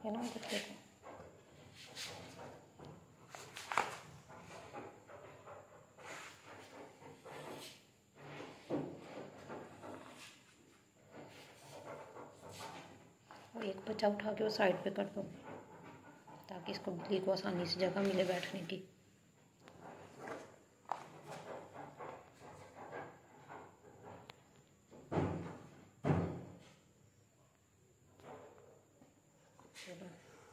है ना कुत्ते को। एक बच्चा उठा के वो साइड पे कर दो ताकि इसको बिल्ली को आसानी से जगह मिले बैठने की। चलो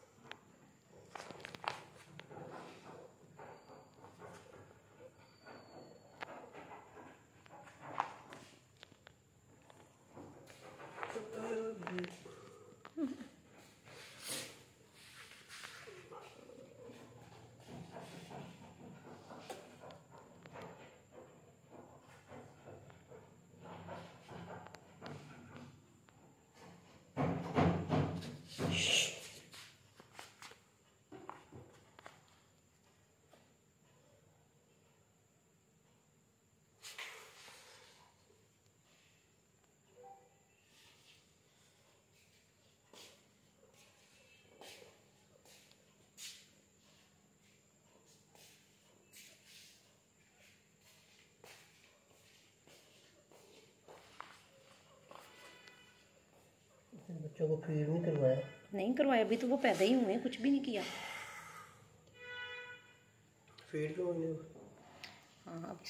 बच्चों को फीड नहीं करवाया? नहीं करवाया, अभी तो वो पैदा ही हुए, कुछ भी नहीं किया। फीड क्यों? हाँ अब